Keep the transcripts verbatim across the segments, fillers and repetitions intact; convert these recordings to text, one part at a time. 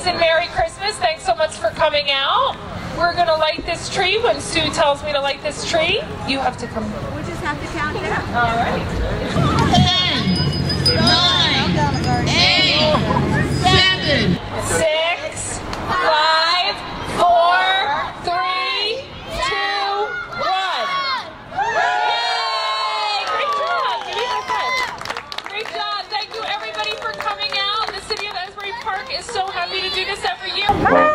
Christmas and Merry Christmas. Thanks so much for coming out. We're going to light this tree. When Sue tells me to light this tree, you have to come. We just have to count down. All right. ten, nine, eight, seven, Six, five, four, three, two, one. Yay! Great job. Give me a high five. Great job. Thank you everybody for coming out. The City of Asbury Park is so happy to do this every year.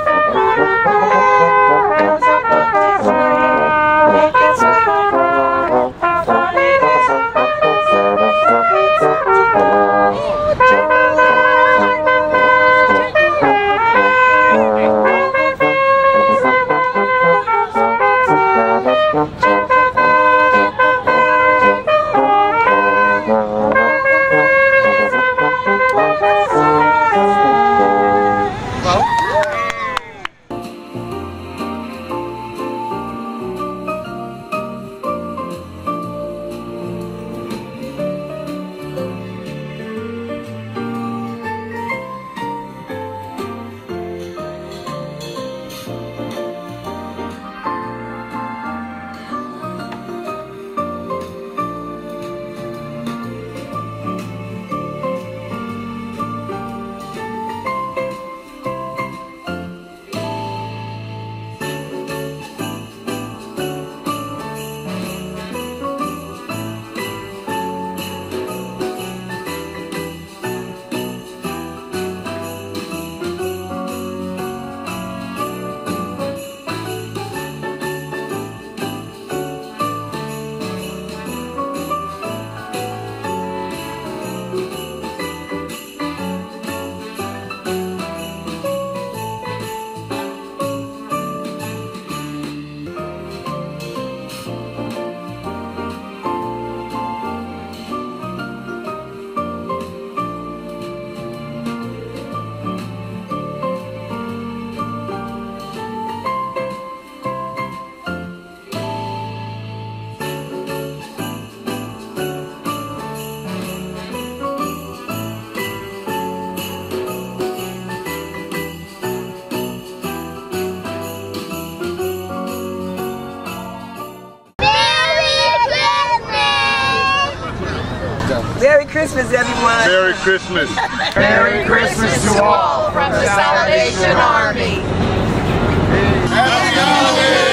Merry Christmas, everyone. Merry Christmas. Merry Christmas to all from the Salvation Army. Happy Holidays.